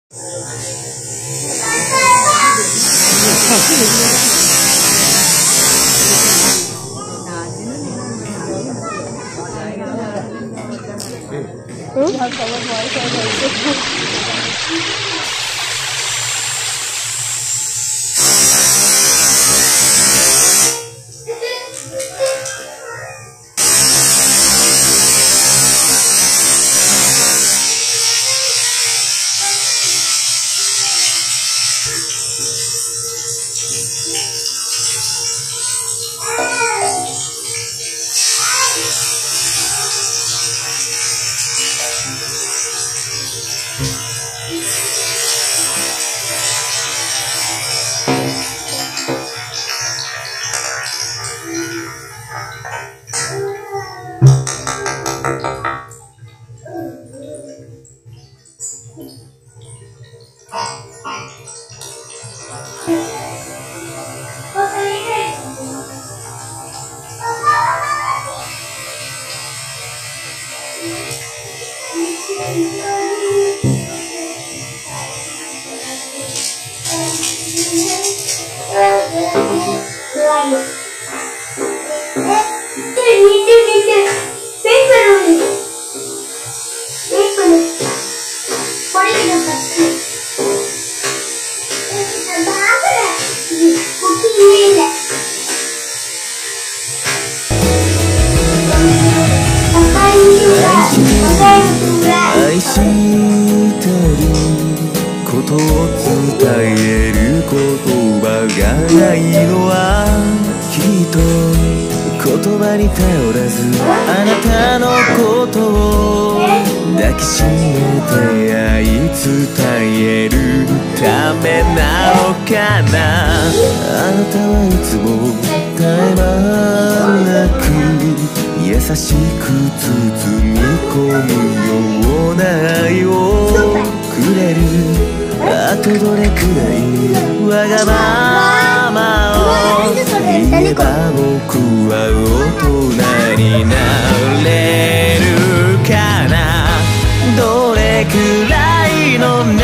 愛してることを伝える言葉がないのはきっと言葉に頼らずあなたのことを抱きしめて愛伝えるためなのかな。あなたはいつも絶え間なく優しく包み込むような愛をくれる。あとどれくらいわがままを言えば僕は大人になれるかな。どれくらいの